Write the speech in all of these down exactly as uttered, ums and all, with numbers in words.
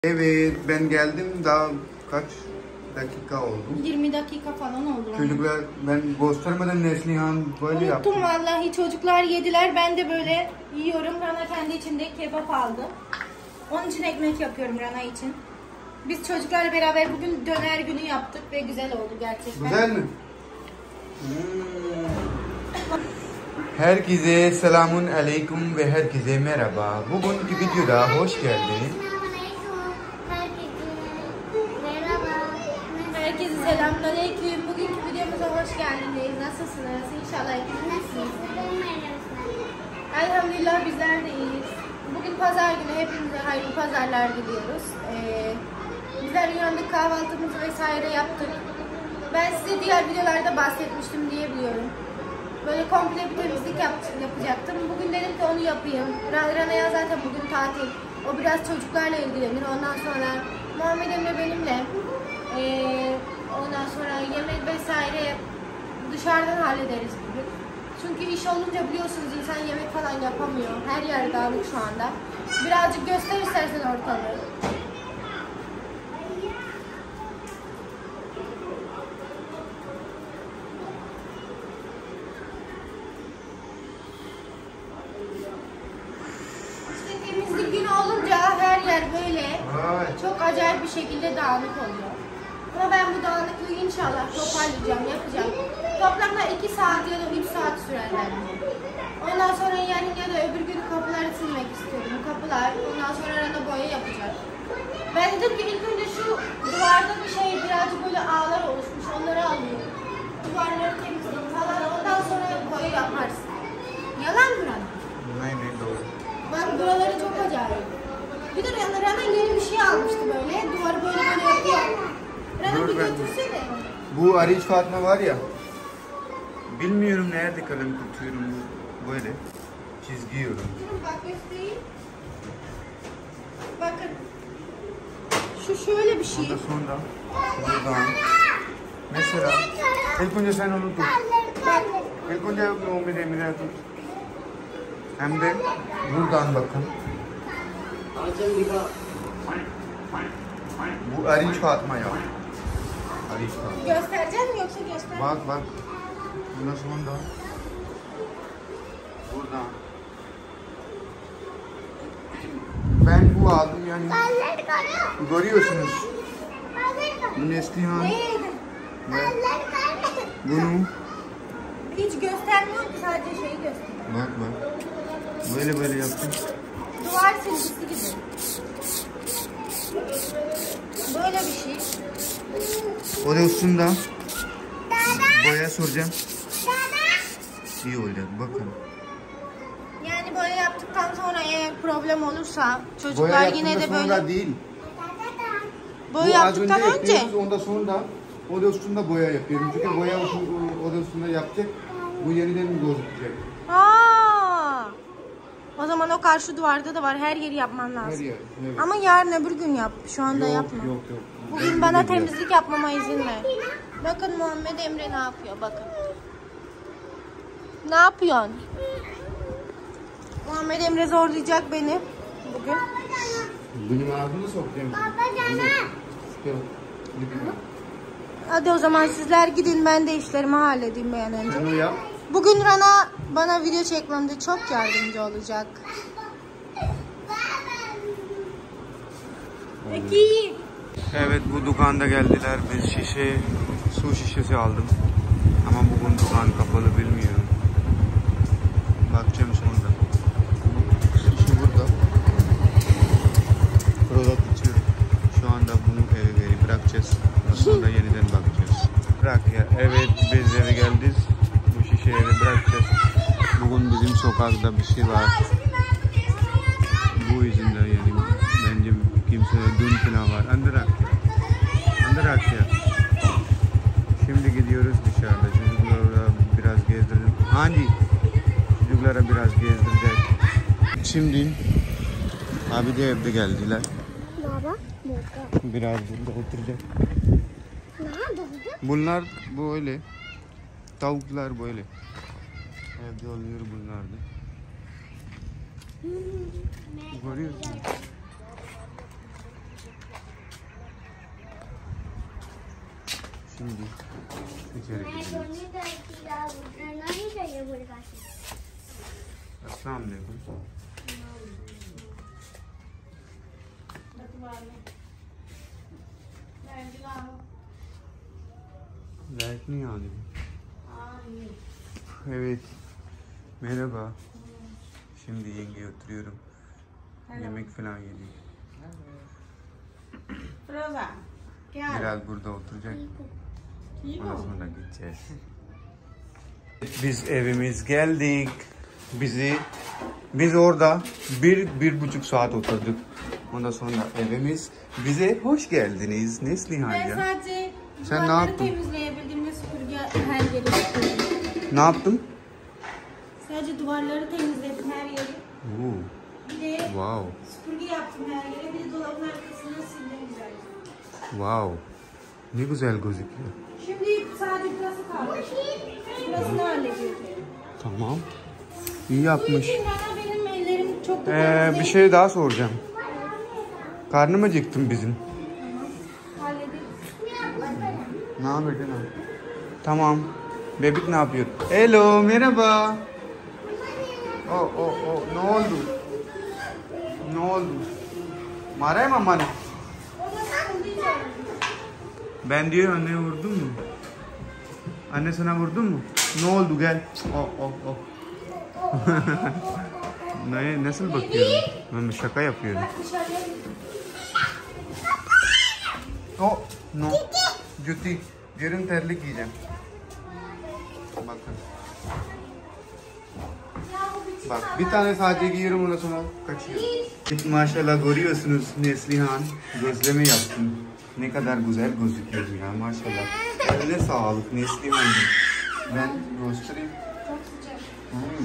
Evet, ben geldim daha kaç dakika oldu? yirmi dakika falan oldu. Çocuklar ben göstermeden Neslihan böyle yaptı. Unuttum vallahi, çocuklar yediler, ben de böyle yiyorum. Rana kendi içinde kebap aldı. Onun için ekmek yapıyorum Rana için. Biz çocuklarla beraber bugün döner günü yaptık ve güzel oldu gerçekten. Güzel mi? Hmm. Herkese selamun aleyküm ve herkese merhaba. Bugünkü videoda hoş geldiniz. Herkese selamünaleyküm. Bugünkü videomuza hoş geldiniz. Nasılsınız? İnşallah iyisiniz. Elhamdülillah bizler de iyiyiz. Bugün pazar günü, hepimize hayırlı pazarlar diliyoruz. Ee, bizler uyandık, kahvaltımızı vesaire yaptık. Ben size diğer videolarda bahsetmiştim diye biliyorum. Böyle komple bir temizlik yap yapacaktım. Bugün dedim ki onu yapayım. Rana'ya zaten bugün tatil. O biraz çocuklarla ilgilenir. Ondan sonra Muhammed Emre benimle. Ee, ondan sonra yemek vesaire dışarıdan hallederiz bugün. Çünkü iş olunca biliyorsunuz insan yemek falan yapamıyor. Her yer dağınık şu anda. Birazcık göster istersen ortalığı. İşte temizlik günü olunca her yer böyle çok acayip bir şekilde dağınık oluyor. Ama ben bu dağınıklığı inşallah toparlayacağım, yapacağım. Toplamda iki saat ya da üç saat sürer bence. Ondan sonra yani ya da öbür gün kapıları silmek istiyorum. Kapılar, ondan sonra Rana boya yapacak. Ben dedim ki ilk önce şu duvarda bir şey birazcık böyle ağlar oluşmuş, onları alıyorum. Duvarları temizleyeyim falan, ondan sonra boya yaparsın. Yalan mı Rana? Aynen doğru. Bak buraları çok acayip. Bir de Rana, Rana yeni bir şey almıştı böyle. Duvarı böyle böyle yapıyor. Rana bir götürsene. Bu Ariç Fatma var ya. Bilmiyorum nerede kalem tutuyorum böyle. Çizgi yiyorum. Bak göstereyim. Bakın. Şu şöyle bir şey. Burada sonra buradan. Mesela ilk önce sen onu tut. İlk önce Muhammed Emre'ye tut. Hem de buradan bakın. Bu Ariç Fatma ya. Ariç Fatma. Gösterecek mi yoksa göster? Bak bak. Buna sonunda. Buradan. Ben bu aldım yani. Görüyorsunuz. Bu Neslihan. Bunu. Hiç göstermiyor ki, sadece şeyi gösteriyor. Bak bak. Böyle böyle yaptım. Duvar silgisi gibi. Böyle bir şey. O da üstünde. Boya soracağım. İyi olacak bakın. Yani böyle yaptıktan sonra eğer problem olursa çocuklar Boya yine de böyle sonra değil. boya Bu yaptıktan az önce, önce. Ondan sonra o da üstünde boya yapıyorum. Çünkü boya o da üstünde yapacak. Bu yeniden gözükecek. Aa! O zaman o karşı duvarda da var. Her yeri yapman lazım. Her yer. Evet. Ama yarın öbür gün yap. Şu anda Yok, yapma. Yok yok. Bugün Ben bana bilmiyorum. temizlik yapmama izin ver. Bakın Muhammed Emre ne yapıyor, bakın. Ne yapıyorsun? Muhammed Emre zorlayacak beni bugün. Benim ağzımı sokacağım. Hadi o zaman sizler gidin, ben de işlerimi halledeyim bir an önce. Sen o yap. Bugün Rana bana video çekmemde çok yardımcı olacak. Peki. Evet, bu dükkanda geldiler. Ben şişe, su şişesi aldım. Ama bugün dükkan kapalı, bilmiyorum. Bakacağım sonra. Şişe burada. Product içiyorum. Şu anda bunu eve geri bırakacağız. Sonra yeniden bakacağız. Bırak ya. Evet, biz eve geldik. Bu şişeyi eve bırakacağız. Bugün bizim sokakta bir şey var. Bu yüzden yani bence kimse dün falan var. Andırak ya. Andırak ya. Şimdi gidiyoruz dışarıda. Çocuklara biraz gezdirelim. Hangi? Çocuklara biraz gezdirecek. Şimdi abi de evde geldiler. Baba, Biraz burada oturacak. nerede? Bunlar böyle. Tavuklar böyle. Evde oluyor bunlar da. Görüyorsun. Şimdi içeri gidiyoruz. Assalamu alaikum. Light नहीं आ रही. Evet. Merhaba. Şimdi yengeye oturuyorum. Yemek falan yedik. Froza. Gel. Biraz burada oturacak. Ondan sonra gideceğiz. Biz evimiz geldik. Bizi biz orada bir bir buçuk saat oturduk. Ondan sonra evimiz bize hoş geldiniz Neslihan Ben ya. sadece Sen ne duvarları yaptın? temizleyebildim ve süpürge her yeri süpürdüm. Ne yaptın? Sadece duvarları temizledim her yeri. Oo, Bir de wow, süpürge yaptım her yere. Bir de dolabın arkasını sildim güzel. wow. Ne güzel gözüküyor. Şimdi sadece burası kaldı. Burasını hallediyorum. Tamam. İyi yapmış. Ama benim ellerim çok da Ee, temiz bir değil. şey daha soracağım. Karnı mı acıktın bizim? Hallederiz. Ne yapıyorsun? Tamam. Bebek ne yapıyor? Hello, merhaba. Oh, oh, oh. Ne oldu? Ne oldu? Mara mı amanı? Ben diyor anneye vurdun mu? Anne sana vurdun mu? Ne oldu gel. Oh, oh, oh. Ne, nasıl bakıyorum? Ben şaka yapıyorum. Oh, no. Juti, yarın terlik giyeceğim. Bakın. Bak bir tane sadece giyiyorum ondan sonra kaçıyorum. Maşallah görüyorsunuz Neslihan gözleme yaptım. Ne kadar güzel gözüküyor ya maşallah. Eline sağlık Neslihan'cığım. Ben göstereyim. Hmm.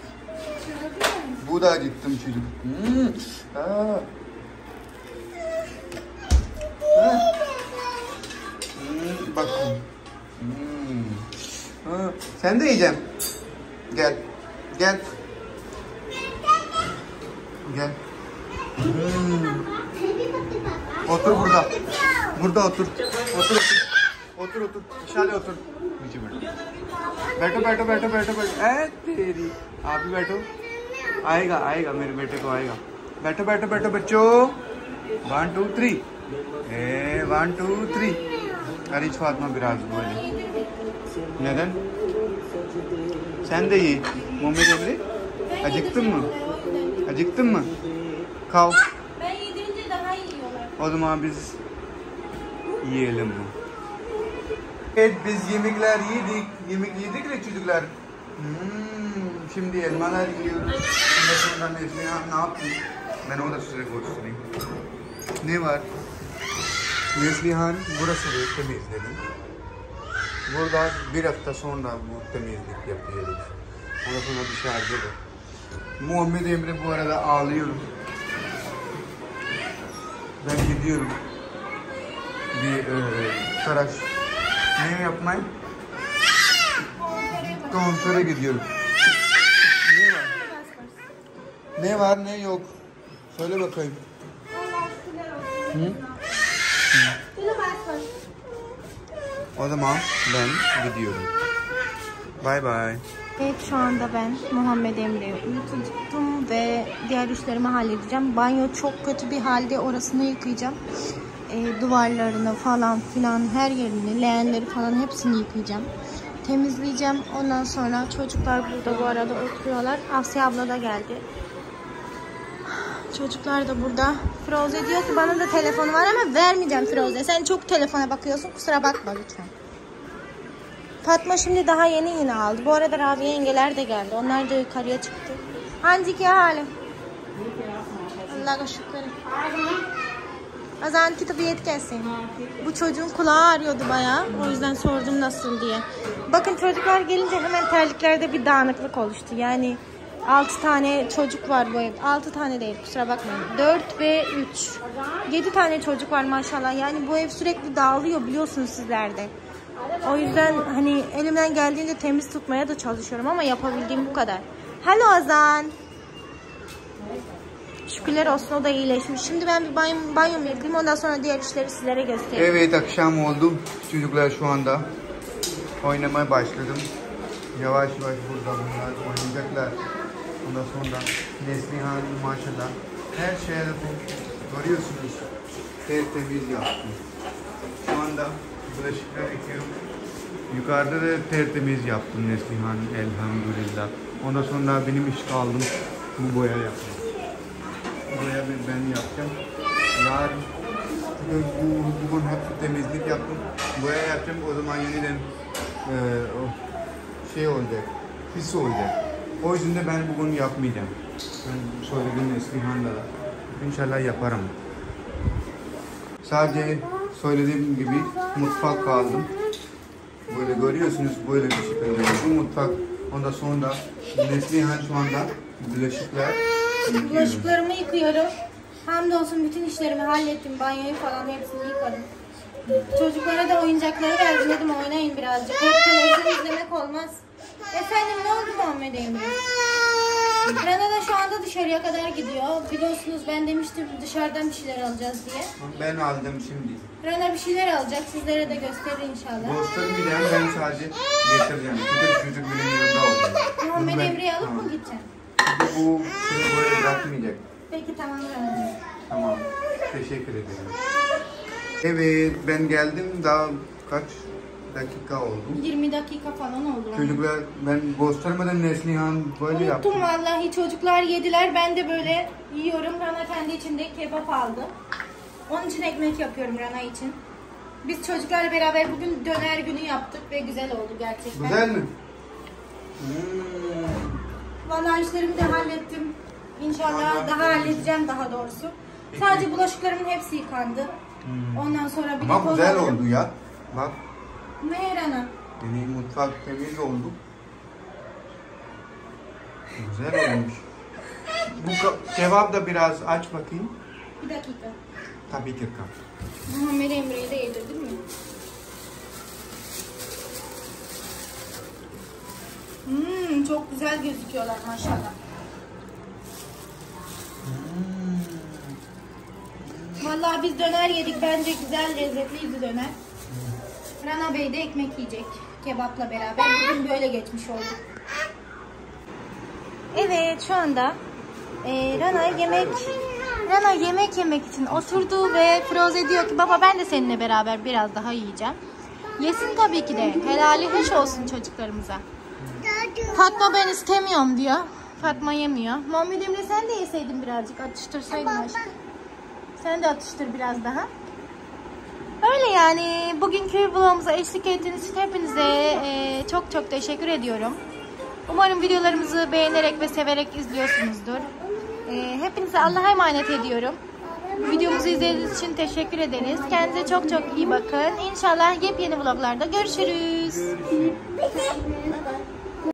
Bu da acıktım çocuk. Hmm. Aa. Ha. Hmm, bakın. Hmm. Ha. Sen de yiyeceksin. Gel. Gel. Gel. Hmm. Otur burada. Burada otur. Otur otur. Otur otur. Dışarı otur. नीचे बैठो बैठो बैठो बैठो बैठो ऐ तेरी आप भी बैठो आएगा आएगा मेरे बेटे को आएगा बैठो बैठो बैठो बच्चों one two three a one two three Ariç Fatma biraz böyle. Neden? Sen de ye. Muhammed Emre. Acıktın mı? Acıktın mı? Kav. Ben yedirince daha iyi yiyorlar. O zaman biz yiyelim mi? Evet biz yemekler yedik. Yemek yedik de çocuklar. Hmm, şimdi elmalar yiyoruz. Şimdi sonra Neslihan ne yaptın? Ben o da size göstereyim. Ne var? Neslihan burası da temizledim. Burada bir hafta sonra bu temizlik yapıyoruz. Ondan sonra dışarıda da. Muhammed Emre bu arada ağlıyorum. Ben gidiyorum. Bir e, tıraş. Ne yapmayı? Kuaföre gidiyorum. Ne var? Ne var ne yok? Söyle bakayım. Hı? O zaman ben gidiyorum. Bye bye. Evet şu anda ben Muhammed Emre'yi uyuttum ve diğer işlerimi halledeceğim. Banyo çok kötü bir halde, orasını yıkayacağım. E, duvarlarını falan filan her yerini, leğenleri falan hepsini yıkayacağım. Temizleyeceğim. Ondan sonra çocuklar burada bu arada oturuyorlar. Asya abla da geldi. Çocuklar da burada. Firuze diyor ki bana da telefonu var ama vermeyeceğim Firuze. Sen çok telefona bakıyorsun, kusura bakma lütfen. Fatma şimdi daha yeni yine aldı. Bu arada Rabia yengeler de geldi. Onlar da yukarıya çıktı. Hangi ki hali? Allah'a şükür. Azan ki tabiyet gelsin. Bu çocuğun kulağı ağrıyordu bayağı. O yüzden sordum nasıl diye. Bakın çocuklar gelince hemen terliklerde bir dağınıklık oluştu. Yani altı tane çocuk var bu evde. altı tane değil, kusura bakmayın. dört ve üç. yedi tane çocuk var maşallah. Yani bu ev sürekli dağılıyor biliyorsunuz sizler de. O yüzden hani elimden geldiğince temiz tutmaya da çalışıyorum ama yapabildiğim bu kadar. Hello Azan. Şükürler olsun, o da iyileşmiş. Şimdi ben bir banyo, banyomu yıkayayım, ondan sonra diğer işleri sizlere göstereyim. Evet, akşam oldu. Çocuklar şu anda oynamaya başladım. Yavaş yavaş burada bunlar oynayacaklar. Ondan sonra Neslihan maşallah her şeye bu görüyorsunuz. Tertemiz yaptım. Şu anda bulaşıklar yıkıyorum. Yukarıda da tertemiz yaptım Neslihan elhamdülillah. Ondan sonra benim iş kaldım bu boya yapmak. Boya ben yapacağım. Yarın çünkü bu, bugün hep temizlik yaptım. Boya yapacağım, o zaman yeniden e, o şey olacak, pis olacak. O yüzden de ben bugün yapmayacağım. Ben söyledim Neslihan'la da. İnşallah yaparım. Sadece söylediğim gibi mutfak kaldım. Böyle görüyorsunuz, böyle bir şekilde. Bu mutfak, ondan sonra Neslihan şu anda bulaşıklar yıkıyorum. Bulaşıklarımı yıkıyorum. Hamdolsun bütün işlerimi hallettim. Banyoyu falan hepsini yıkadım. Çocuklara da oyuncakları verdim, dedim oynayın birazcık. Hep televizyon izlemek olmaz. Efendim ne oldu Muhammed Emre? Rana da şu anda dışarıya kadar gidiyor. Biliyorsunuz ben demiştim dışarıdan bir şeyler alacağız diye. Ben aldım şimdi. Rana bir şeyler alacak, sizlere de gösterir inşallah. Göstermeyeceğim, ben sadece getireceğim. Çünkü çocuk benim yanında olacak. Muhammed Ben- Emre'yi alıp Tamam. mı gideceksin? Çünkü bu seni böyle bırakmayacak. Peki tamam Rana'cığım. Tamam. Teşekkür ederim. Evet, ben geldim daha kaç dakika oldu. yirmi dakika falan oldu. Rana. Çocuklar ben göstermeden Neslihan böyle yaptı. Unuttum vallahi, çocuklar yediler, ben de böyle yiyorum. Rana kendi içinde kebap aldı. Onun için ekmek yapıyorum Rana için. Biz çocuklarla beraber bugün döner günü yaptık ve güzel oldu gerçekten. Güzel mi? Hmm. Vallahi işlerimi de hallettim. İnşallah Vallahi daha evet. halledeceğim daha doğrusu. Sadece bulaşıklarımın hepsi yıkandı. Hmm. Ondan sonra bir de Ama güzel toz aldım. oldu ya. Bak, Ne Rana? benim mutfak temiz oldu. Güzel olmuş. Bu ke- kebap da biraz aç bakayım. Bir dakika. Tabii ki kap. Muhammed Emre'yi de yedirdin mi? Hmm, çok güzel gözüküyorlar maşallah. Vallahi biz döner yedik. Bence güzel, lezzetliydi döner. Rana Bey de ekmek yiyecek kebapla beraber. Bugün böyle geçmiş oldu. Evet, şu anda e, Rana yemek Rana yemek yemek için oturdu ve Firoze diyor ki baba ben de seninle beraber biraz daha yiyeceğim. Yesin tabii ki de. Helali hoş olsun çocuklarımıza. Fatma ben istemiyorum diyor. Fatma yemiyor. Muhammed Emre sen de yeseydin birazcık, atıştırsaydın aşkım. Sen de atıştır biraz daha. Öyle yani. Bugünkü vlogumuza eşlik ettiğiniz için hepinize e, çok çok teşekkür ediyorum. Umarım videolarımızı beğenerek ve severek izliyorsunuzdur. E, hepinize Allah'a emanet ediyorum. Videomuzu izlediğiniz için teşekkür ederiz. Kendinize çok çok iyi bakın. İnşallah yepyeni vloglarda görüşürüz. Görüşürüz. Bye bye.